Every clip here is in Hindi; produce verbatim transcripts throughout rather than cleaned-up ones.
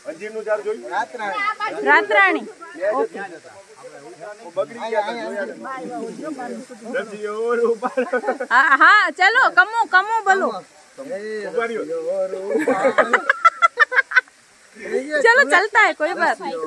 રાતરાણી हाँ हाँ चलो कमो कमो बोलो चलो चलता है कोई बात नहीं।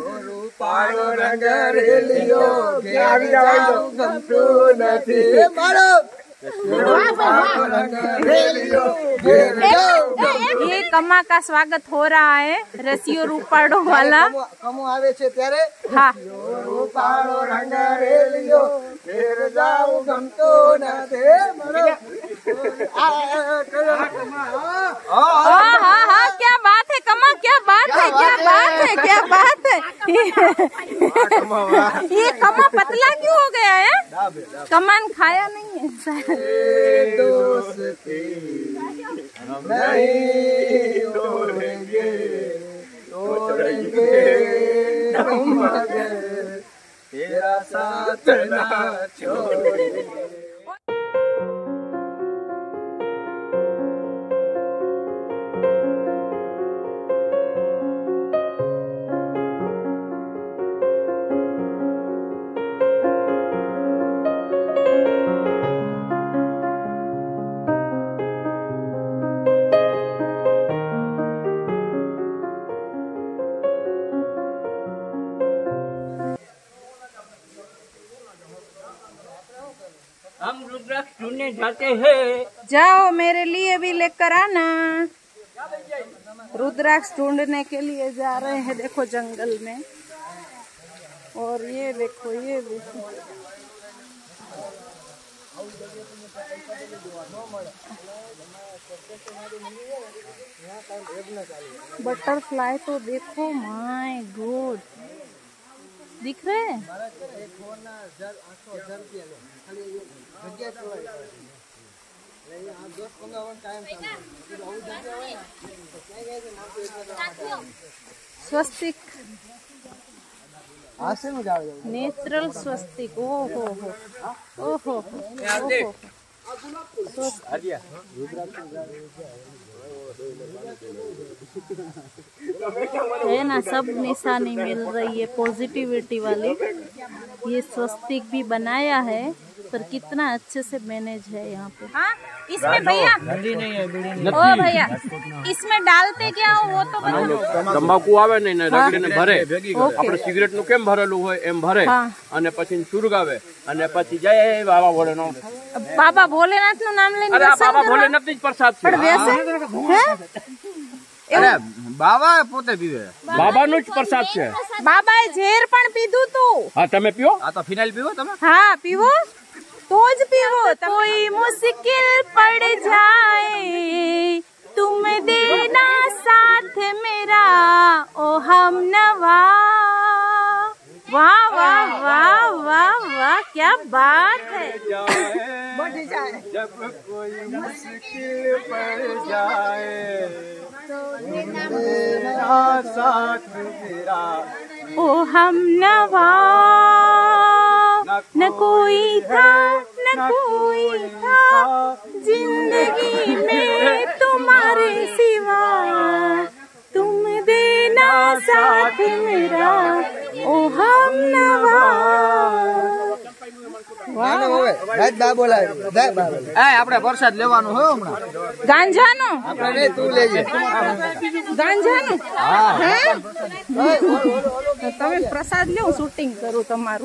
ये कमा का स्वागत हो रहा है रसियो रूपाड़ो वाला कमो आवे छे त्यारे हाँ रूपाड़ो रंग रेलियो फेर जाऊ गमतो नथे मारो हाँ हाँ हाँ क्या बात है कमा क्या बात है क्या बात है क्या बात है ये कमा पतला क्यों हो गया है कमान खाया नहीं है दोस्ती नहीं तोड़ेंगे तोड़ेंगे तेरा साथ ना छोड़ेंगे। हम रुद्राक्ष ढूंढने जाते हैं। जाओ मेरे लिए भी लेकर आना। रुद्राक्ष ढूंढने के लिए जा रहे हैं देखो जंगल में। और ये देखो ये देखो बटरफ्लाई तो देखो माय गॉड दिख रहे हैं। स्वस्तिक नेचुरल स्वस्तिक ओ हो हो ओ हो है ना सब निशानी मिल रही है पॉजिटिविटी वाली। ये स्वस्तिक भी बनाया है पर कितना अच्छे से मैनेज है यहाँ पे। हाँ इसमें भैया ओ भैया इसमें डालते क्या हो वो तो बताओ। तंबाकू आवे नहीं ने रगડીને ભરે આપણે સિગરેટ નું કેમ ભરેલું હોય એમ ભરે અને પછી સુરગાવે અને પછી જય બાબા ભોલેનાથ બાબા ભોલેનાથ નું નામ લઈને અરે બાબા ભોલેનાથ જ પ્રસાદ છે। અરે બાબા પોતે પીવે બાબા નું જ પ્રસાદ છે। બાબાએ ઝેર પણ પીધું તું। હા તમે પીઓ આ તો ફિનાઇલ પીવો તમે हाँ पीवो तो ज पीवो। कोई मुश्किल पड़ जाए तुम देना साथ मेरा ओ हम नवा। वाह वाह वाह वाह वाह क्या बात है। जब कोई मुश्किल पड़ जाए मेरा साथ मेरा ओ हम नवा। न कोई था न कोई था जिंदगी में तुम्हारे सिवा तुम देना साथ मेरा ओ हम नवा। આપણે વરસાદ લેવાનો હોય હમણાં ગાંજાનો આપણે નહીં તું લેજે ગાંજાનો હે તમે પ્રસાદ લો શૂટિંગ કરું તમારું।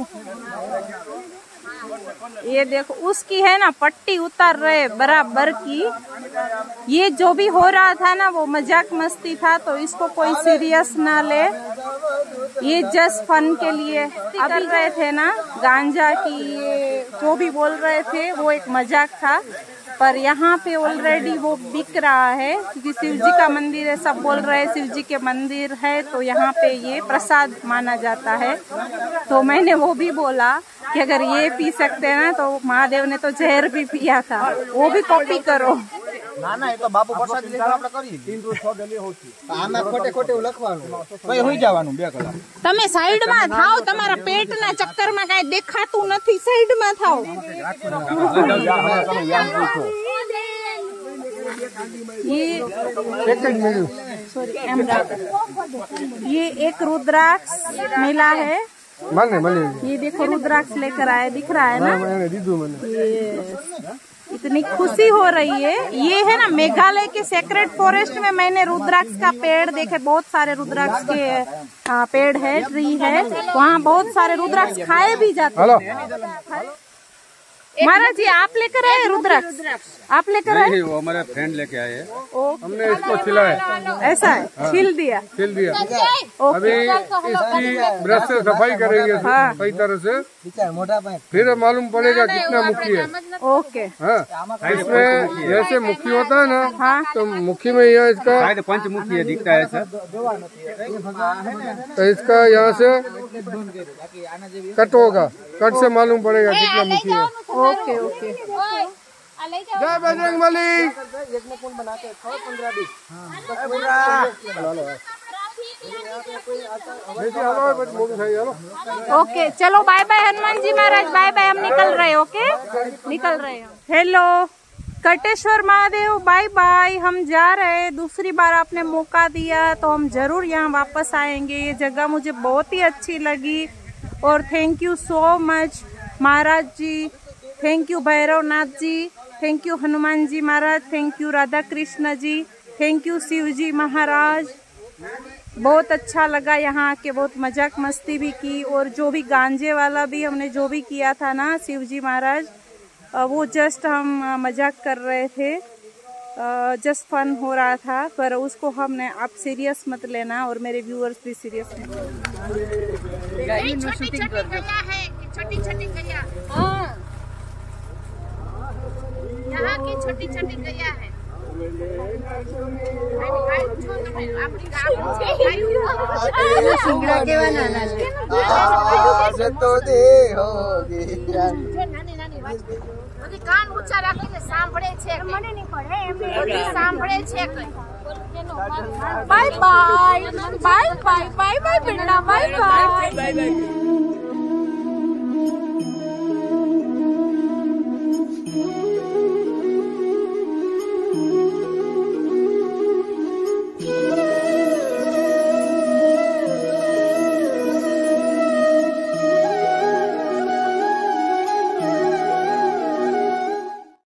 ये देखो उसकी है ना पट्टी उतार रहे बराबर की। ये जो भी हो रहा था ना वो मजाक मस्ती था तो इसको कोई सीरियस ना ले। ये जस्ट फन के लिए अभी रहे थे ना गांजा की ये जो भी बोल रहे थे वो एक मजाक था। पर यहाँ पे ऑलरेडी वो बिक रहा है क्योंकि शिव जी का मंदिर है। सब बोल रहे हैं शिव जी के मंदिर है तो यहाँ पे ये प्रसाद माना जाता है। तो मैंने वो भी बोला कि अगर ये पी सकते हैं ना तो महादेव ने तो जहर भी पिया था वो भी कॉपी करो। ના ના એ તો બાપુ પ્રસાદ લેવા આપણે કરી तीन रोज छह डेली होती આમાં ખોટે ખોટે લખવાનું ભાઈ હોઈ જવાનું બે કલાક। તમે સાઈડમાં થાઓ તમારા પેટના ચક્કરમાં કાઈ દેખાતું નથી સાઈડમાં થાઓ। ये सॉरी ये एक रुद्राक्ष मिला है। मने मने ये देखो रुद्राक्ष लेकर आए, दिख रहा है ना। ये इतनी खुशी हो रही है। ये है ना मेघालय के सेक्रेट फॉरेस्ट में मैंने रुद्राक्ष का पेड़ देखे, बहुत सारे रुद्राक्ष के पेड़ है, ट्री है, वहाँ बहुत सारे रुद्राक्ष खाए भी जाते हैं। महाराज जी आप लेकर आए रुद्राक्ष? आप लेकर आए? वो हमारे फ्रेंड लेके आए, हमने इसको छिलाया। ऐसा है? हाँ। छिल दिया छिल दिया। अभी इसकी ब्रश से सफाई करेंगे हाँ। सही तरह से, फिर मालूम पड़ेगा कितना मुखी है। ओके हाँ। इसमें जैसे मुखी होता है ना हाँ। तो मुखी में यह इसका पंचमुखी है, दिखता है सर। तो इसका यहाँ से कट होगा, कट से मालूम पड़ेगा कितना मुखी है। Okay okay. जय बजरंग बली। ओके चलो बाय बाय हनुमान जी महाराज, बाय बाय, हम निकल रहे। ओके निकल रहे हैं। Hello Kateshwar Mahadev, bye bye, हम जा रहे हैं। दूसरी बार आपने मौका दिया तो हम जरूर यहाँ वापस आएंगे। ये जगह मुझे बहुत ही अच्छी लगी और thank you so much Maharaj ji, thank you Bhairavnath ji, thank you Hanuman ji महाराज, thank you Radha Krishna ji, thank you Shiv ji महाराज। बहुत अच्छा लगा यहाँ आके, बहुत मजाक मस्ती भी की और जो भी गांजे वाला भी हमने जो भी किया था ना शिव जी महाराज, वो जस्ट हम मजाक कर रहे थे, जस्ट फन हो रहा था, पर उसको हमने आप सीरियस मत लेना और मेरे व्यूअर्स भी सीरियस मत लेना। छोटी छोटी गैया, यहाँ की छोटी छोटी गैया है। सिंगड़ा के बनाना तो दे होगी कान ऊंचा રાખીને સાંભળે છે, મને નહીં પડે એમને સાંભળે છે। Bye bye bye bye bye bye બેટા, બાય બાય।